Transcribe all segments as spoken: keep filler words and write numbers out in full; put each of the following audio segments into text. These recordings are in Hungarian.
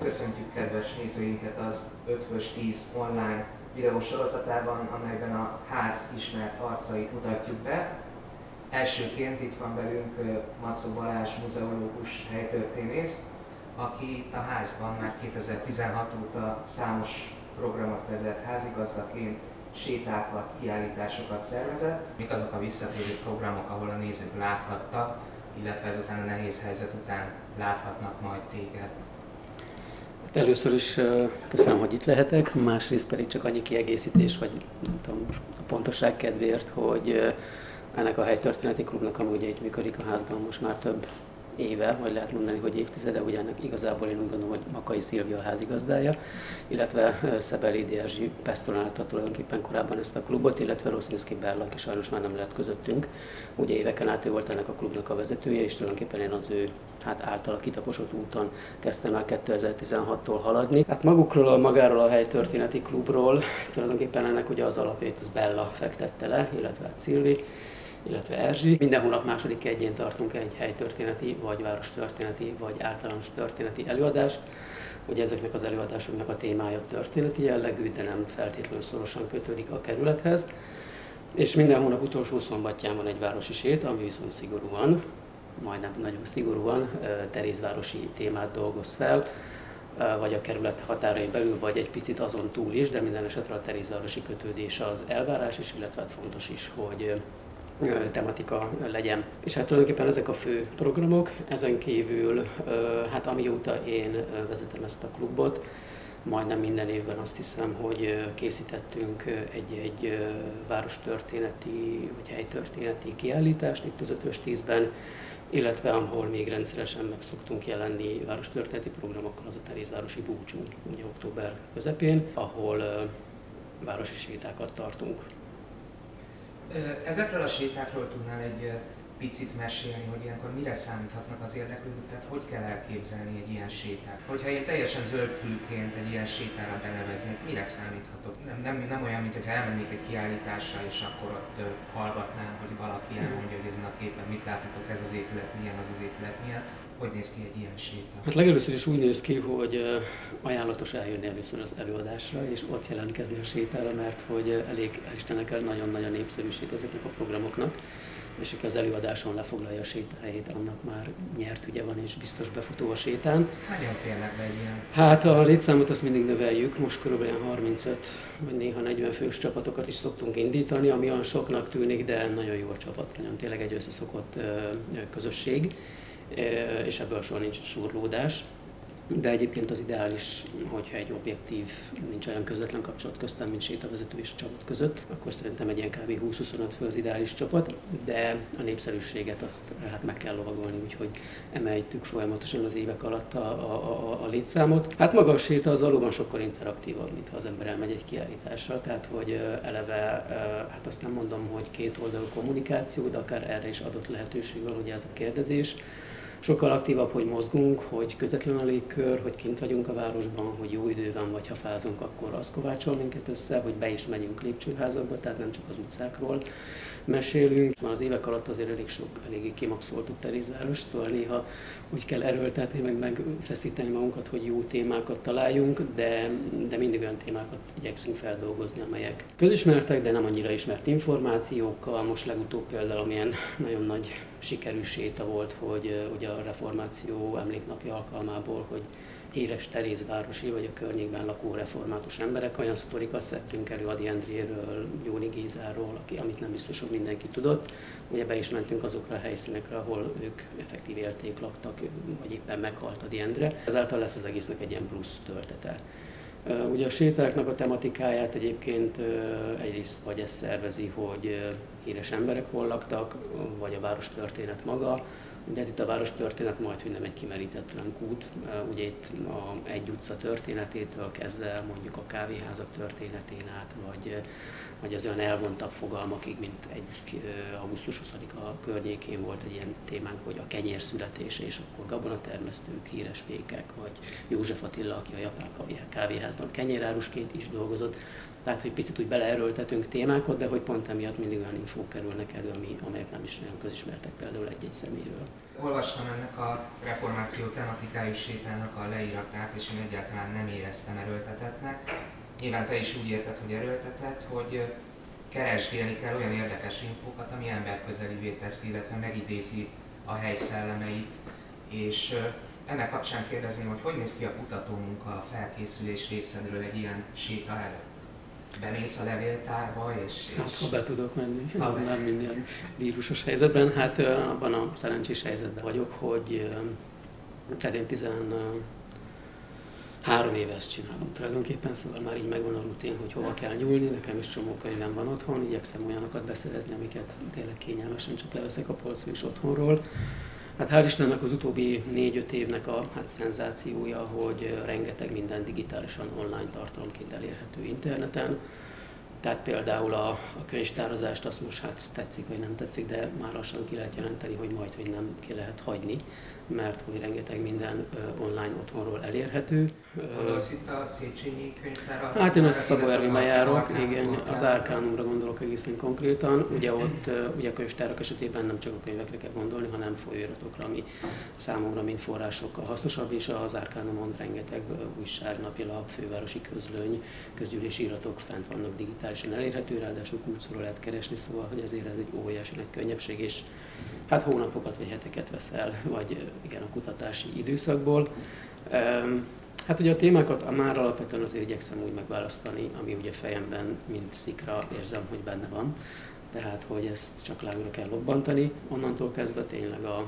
köszöntjük kedves nézőinket az Ötvös tíz online videósorozatában, amelyben a ház ismert arcait mutatjuk be. Elsőként itt van velünk Macó Balázs muzeológus helytörténész, aki itt a házban már kétezer-tizenhat óta számos programot vezet házigazdaként, sétákat, kiállításokat szervezett. Mik azok a visszatérő programok, ahol a nézők láthattak, illetve ezután a nehéz helyzet után láthatnak majd téged? Először is köszönöm, hogy itt lehetek, másrészt pedig csak annyi kiegészítés, vagy nem tudom, a pontosság kedvéért, hogy ennek a helytörténeti klubnak, ami ugye itt működik a házban most már több éve, vagy lehet mondani, hogy évtizede, ugye ennek igazából én úgy gondolom, hogy Makai Szilvia a házigazdája, illetve Szebeli Erzsi pesztorálta tulajdonképpen korábban ezt a klubot, illetve Rosszinszki Berla, aki sajnos már nem lehet közöttünk. Ugye éveken át ő volt ennek a klubnak a vezetője, és tulajdonképpen én az ő hát általa kitaposott úton kezdtem el kétezer-tizenhattól haladni. Hát magukról, magáról a helytörténeti klubról tulajdonképpen ennek ugye az alapjait az Bella fektette le, illetve hát Szilvi, illetve Erzsi. Minden hónap második egyén tartunk egy helytörténeti, vagy várostörténeti, vagy általános történeti előadást. Ugye ezeknek az előadásoknak a témája történeti jellegű, de nem feltétlenül szorosan kötődik a kerülethez. És minden hónap utolsó szombatján van egy városi séta, ami viszont szigorúan, majdnem nagyon szigorúan terézvárosi témát dolgoz fel, vagy a kerület határain belül, vagy egy picit azon túl is, de minden esetre a terézvárosi kötődés az elvárás is, illetve fontos is, hogy tematika legyen. És hát tulajdonképpen ezek a fő programok, ezen kívül, hát amióta én vezetem ezt a klubot, majdnem minden évben azt hiszem, hogy készítettünk egy-egy várostörténeti vagy helytörténeti kiállítást itt az Ötvös tízben, illetve ahol még rendszeresen meg szoktunk jelenni várostörténeti programokkal, az a Terézvárosi Búcsú, ugye október közepén, ahol városi sétákat tartunk. Ezekről a sétákról tudnál egy picit mesélni, hogy ilyenkor mire számíthatnak az érdeklődők, tehát hogy kell elképzelni egy ilyen sétát? Hogyha én teljesen zöldfülként egy ilyen sétára beneveznék, mire számíthatok? Nem, nem, nem olyan, mint hogyha elmennék egy kiállításra, és akkor ott hallgatnám, hogy valaki elmondja, hogy ezen a képen mit láthatok, ez az épület milyen, az az épület milyen. Hogy néz ki egy ilyen séta? Hát legelőször is úgy néz ki, hogy ajánlatos eljönni először az előadásra, és ott jelentkezni a sétára, mert hogy elég, el Istennek el nagyon-nagyon népszerűség ezeknek a programoknak, és aki az előadáson lefoglalja a sétahelyét, annak már nyert ügye van, és biztos befutó a sétán. Nagyon félnek be egy ilyen? Hát a létszámot azt mindig növeljük, most körülbelül harmincöt vagy néha negyven fős csapatokat is szoktunk indítani, ami olyan soknak tűnik, de nagyon jó a csapat, nagyon tényleg egy összeszokott közösség, és ebből soha nincs surlódás. De egyébként az ideális, hogyha egy objektív, nincs olyan közvetlen kapcsolat köztem, mint sétavezető és a csapat között, akkor szerintem egy ilyen kb. húsz-huszonöt fő az ideális csapat, de a népszerűséget azt hát meg kell lovagolni, úgyhogy emeljük folyamatosan az évek alatt a, a, a, a létszámot. Hát maga a séta az valóban sokkal interaktívabb, mint ha az ember elmegy egy kiállításra, tehát hogy eleve, hát azt nem mondom, hogy két oldalú kommunikáció, de akár erre is adott lehetőség van, ugye ez a kérdezés. Sokkal aktívabb, hogy mozgunk, hogy kötetlen a légkör, hogy kint vagyunk a városban, hogy jó idő van, vagy ha fázunk, akkor az kovácsol minket össze, hogy be is megyünk lépcsőházakba, tehát nem csak az utcákról mesélünk. Már az évek alatt azért elég sok, eléggé kimaxoltuk Terézváros, szóval néha úgy kell erőltetni, meg megfeszíteni magunkat, hogy jó témákat találjunk, de, de mindig olyan témákat igyekszünk feldolgozni, amelyek közismertek, de nem annyira ismert információkkal. Most legutóbb például amilyen nagyon nagy sikerű séta volt, hogy ugye a reformáció emléknapja alkalmából, hogy híres terézvárosi vagy a környékben lakó református emberek, olyan sztorikat szedtünk elő Ady Endréről, Jóni Gézáról, aki, amit nem biztos, hogy mindenki tudott. Ugye be is mentünk azokra a helyszínekre, ahol ők effektív élték, laktak, vagy éppen meghalt Ady Endre. Ezáltal lesz az egésznek egy ilyen plusz töltete. Ugye a sétáknak a tematikáját egyébként egyrészt vagy ez szervezi, hogy híres emberek hol laktak, vagy a várostörténet maga. Ugye itt a várostörténet majd, hogy nem egy kimerítetlen kút, ugye itt a egy utca történetétől kezdve mondjuk a kávéházak történetén át, vagy, vagy az olyan elvontabb fogalmakig, mint egy augusztus huszadika környékén volt egy ilyen témánk, hogy a kenyér születése, és akkor gabonatermesztők, híres pékek, vagy József Attila, aki a japán kávéházban kenyérárusként is dolgozott. lehet, hogy picit úgy beleerőltetünk témákat, de hogy pont emiatt mindig olyan infók kerülnek elő, ami, amelyek nem is nagyon közismertek például egy-egy személyről. Olvastam ennek a reformáció tematikájú sétának a leíratát, és én egyáltalán nem éreztem erőltetetnek. Nyilván te is úgy érted, hogy erőltetett, hogy keresgélni kell olyan érdekes infókat, ami emberközelivé teszi, illetve megidézi a hely szellemeit. És ennek kapcsán kérdezném, hogy hogy néz ki a kutatómunka, a felkészülés részedről egy ilyen séta előtt? Bemész a levéltárba, és... és... Hát, ha be tudok menni, ha nem, nem minden vírusos helyzetben. Hát abban a szerencsés helyzetben vagyok, hogy tehát én tizenhárom éve ezt csinálom tulajdonképpen, szóval már így megvan a rutin, hogy hova kell nyúlni, nekem is csomó könyvem van otthon, igyekszem olyanokat beszerezni, amiket tényleg kényelmesen csak leveszek a polcról és otthonról. Hát hál' Istennek az utóbbi négy-öt évnek a hát, szenzációja, hogy rengeteg minden digitálisan online tartalomként elérhető interneten. Tehát például a, a könyvtározást azt most hát tetszik vagy nem tetszik, de már lassan ki lehet jelenteni, hogy majd, hogy nem ki lehet hagyni, mert hogy rengeteg minden uh, online otthonról elérhető. Gondolsz itt a Széchenyi könyvtára? Hát én a Szabó Ervin járok, igen, az Arcanumra gondolok egészen konkrétan. Ugye ott uh, ugye a könyvtárak esetében nem csak a könyvekre kell gondolni, hanem folyóiratokra, ami számomra mind forrásokkal hasznosabb, és az Arcanumon rengeteg uh, újság, napilap, fővárosi közlöny, közgyűlési iratok fent vannak digitálisan elérhető, ráadásul kulcról lehet keresni, szóval hogy ezért ez egy óriási nagy könnyebbség, és hát hónapokat vagy heteket veszel, vagy igen, a kutatási időszakból. Hát ugye a témákat már alapvetően azért igyekszem úgy megválasztani, ami ugye fejemben, mint szikra érzem, hogy benne van. Tehát, hogy ezt csak lángra kell lobbantani. Onnantól kezdve tényleg a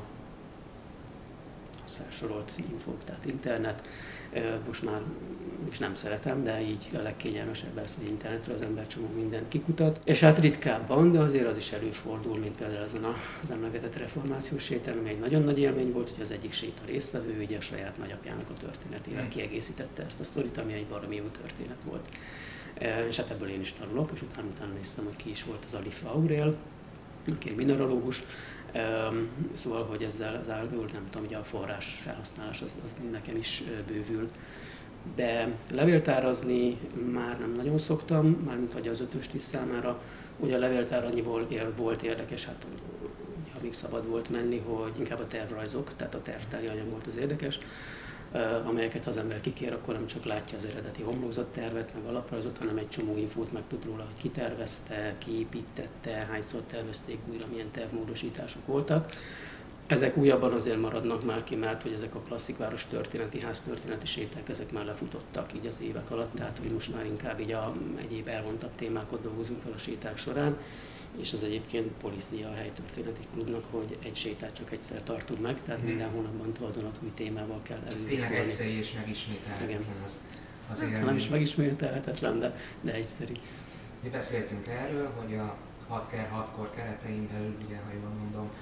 az felsorolt infók, tehát internet. Most már is nem szeretem, de így a legkényelmesebb lesz, hogy internetre az ember csomó mindent kikutat. És hát ritkábban, de azért az is előfordul, mint például ezen az emlegetett reformációs sétán, ami egy nagyon nagy élmény volt, hogy az egyik séta résztvevő ugye a saját nagyapjának a történetével kiegészítette ezt a sztorit, ami egy baromi jó történet volt. És hát ebből én is tanulok, és utána, utána néztem, hogy ki is volt az Alifa Aurél, aki egy mineralógus. Szóval, hogy ezzel az állból, nem tudom, hogy a forrás felhasználás az, az nekem is bővül. De levéltárazni már nem nagyon szoktam, mármint hogy az ötös tíz számára. Ugye a levéltár annyiból él, volt érdekes, hát ha még szabad volt menni, hogy inkább a tervrajzok, tehát a tervtári anyag volt az érdekes, amelyeket ha az ember kikér, akkor nem csak látja az eredeti homlokzattervet, meg alaprajzot, hanem egy csomó infót megtud róla, hogy ki tervezte, ki építette, hányszor tervezték újra, milyen tervmódosítások voltak. Ezek újabban azért maradnak már ki, mert hogy ezek a klasszik város történeti, háztörténeti séták, ezek már lefutottak így az évek alatt, tehát hogy most már inkább így a egyéb elvontabb témákat dolgozunk fel a séták során. És az egyébként policia a helytörténeti klubnak, hogy egy sétát csak egyszer tartunk meg, tehát minden hónapban tulajdonat új témával kell előni. Tényleg egyszerű és megismételhetetlen az, az élmény. Nem is megismételhetetlen, de, de egyszerű. Mi beszéltünk erről, hogy a hat per hat-kor keretein belül, ugye, ha jól mondom,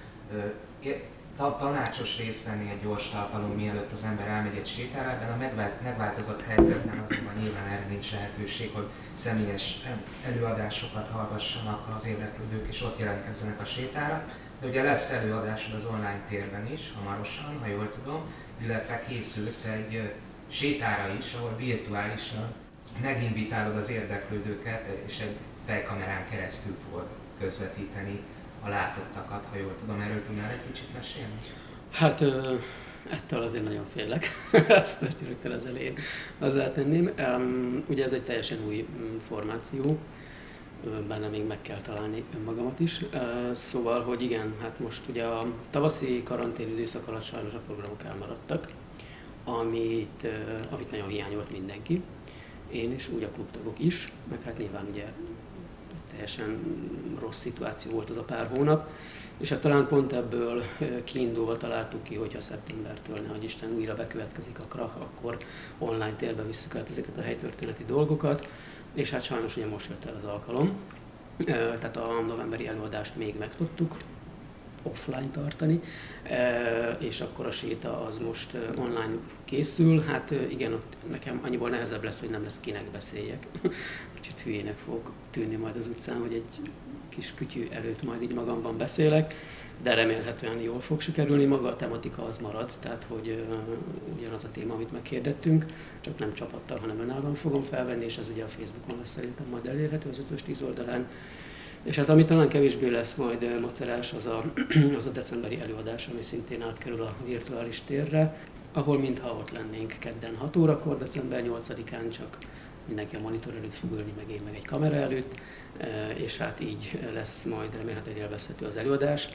tanácsos részt venni egy gyors talpalon, mielőtt az ember elmegy egy sétára. Ebben a megváltozott helyzetben azonban nyilván erre nincs lehetőség, hogy személyes előadásokat hallgassanak az érdeklődők és ott jelentkezzenek a sétára. De ugye lesz előadásod az online térben is, hamarosan, ha jól tudom, illetve készülsz egy sétára is, ahol virtuálisan meginvitálod az érdeklődőket, és egy fejkamerán keresztül fogod közvetíteni a látottakat, ha jól tudom. Erről tudnál egy kicsit mesélni? Hát ettől azért nagyon félek, ezt most rögtön az elején hozzátenném. Um, ugye ez egy teljesen új formáció, benne még meg kell találni önmagamat is. Uh, szóval, hogy igen, hát most ugye a tavaszi karantén időszak alatt sajnos a programok elmaradtak, amit, uh, amit nagyon hiányolt mindenki. Én is, úgy a klubtagok is, meg hát nyilván ugye teljesen rossz szituáció volt az a pár hónap, és hát talán pont ebből kiindulva találtuk ki, hogyha szeptembertől, nehogy Isten újra bekövetkezik a krach, akkor online térbe visszük át ezeket a helytörténeti dolgokat, és hát sajnos ugye most jött el az alkalom, tehát a novemberi előadást még meg tudtuk offline tartani, és akkor a séta az most online készül. Hát igen, ott nekem annyiból nehezebb lesz, hogy nem lesz kinek beszéljek. Kicsit hülyének fog tűnni majd az utcán, hogy egy kis kütyű előtt majd így magamban beszélek, de remélhetően jól fog sikerülni. Maga a tematika az marad, tehát hogy ugyanaz a téma, amit meghirdettünk, csak nem csapattal, hanem önállóan fogom felvenni, és ez ugye a Facebookon lesz szerintem majd elérhető az ötös tíz oldalán. És hát ami talán kevésbé lesz majd macerás, az a, az a decemberi előadás, ami szintén átkerül a virtuális térre, ahol mintha ott lennénk kedden hat órakor, december nyolcadikán, csak mindenki a monitor előtt fog ülni, meg én meg egy kamera előtt, és hát így lesz majd remélhetően élvezhető az előadás.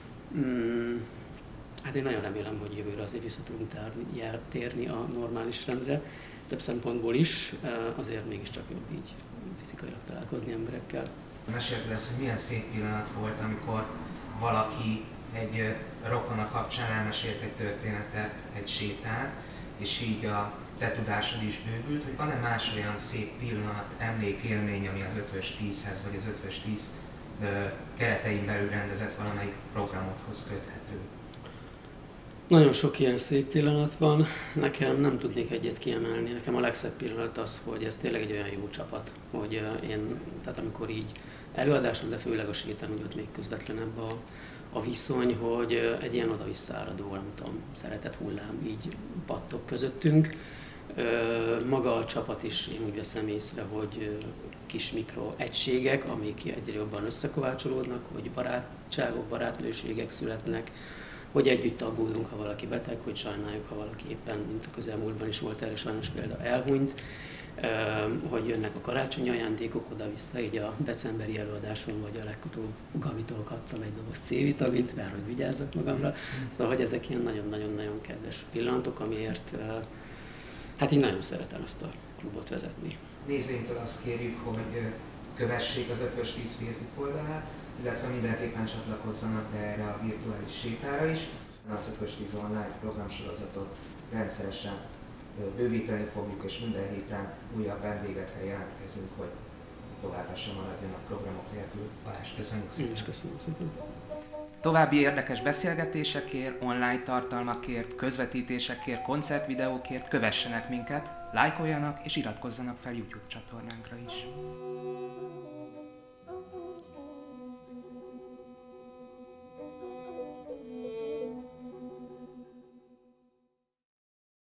Hát én nagyon remélem, hogy jövőre azért vissza tudunk térni a normális rendre, több szempontból is, azért mégiscsak jobb így fizikailag találkozni emberekkel. Mesélted ezt, hogy milyen szép pillanat volt, amikor valaki egy rokona kapcsán elmesélt egy történetet egy sétán, és így a te tudásod is bővült, hogy van-e más olyan szép pillanat, emlékélmény, ami az ötvös tízhez vagy az ötvös tíz keretein belül rendezett valamelyik programodhoz köthető? Nagyon sok ilyen szép pillanat van, nekem nem tudnék egyet kiemelni. Nekem a legszebb pillanat az, hogy ez tényleg egy olyan jó csapat, hogy én, tehát amikor így előadáson, de főleg a sétán, hogy ott még közvetlenebb a, a viszony, hogy egy ilyen oda-visszaáradó, nem tudom, szeretett hullám így pattog közöttünk. Maga a csapat is, én úgy veszem észre, hogy kis mikro egységek, amik egyre jobban összekovácsolódnak, hogy barátságok, barátlőségek születnek, hogy együtt aggódunk, ha valaki beteg, hogy sajnáljuk, ha valaki éppen, mint a közelmúltban is volt erre sajnos példa, elhunyt, hogy jönnek a karácsonyi ajándékok oda-vissza, így a decemberi előadáson, vagy a legutóbb Gabitól kaptam egy doboz C-vitamint, mert hogy vigyázzak magamra. Szóval, hogy ezek ilyen nagyon-nagyon-nagyon kedves pillanatok, amiért hát én nagyon szeretem ezt a klubot vezetni. Nézőinktől azt kérjük, hogy kövessék az ötvös tíz Facebook oldalát, illetve mindenképpen csatlakozzanak be erre a virtuális sétára is. Az ötvös tíz online programsorozatot rendszeresen bővíteni fogjuk, és minden héten újabb vendégekkel jelentkezünk, hogy továbbra sem maradjanak programok nélkül. Balázs, köszönjük szépen! Én is köszönöm szépen! További érdekes beszélgetésekért, online tartalmakért, közvetítésekért, koncertvideókért kövessenek minket, lájkoljanak és iratkozzanak fel YouTube csatornánkra is.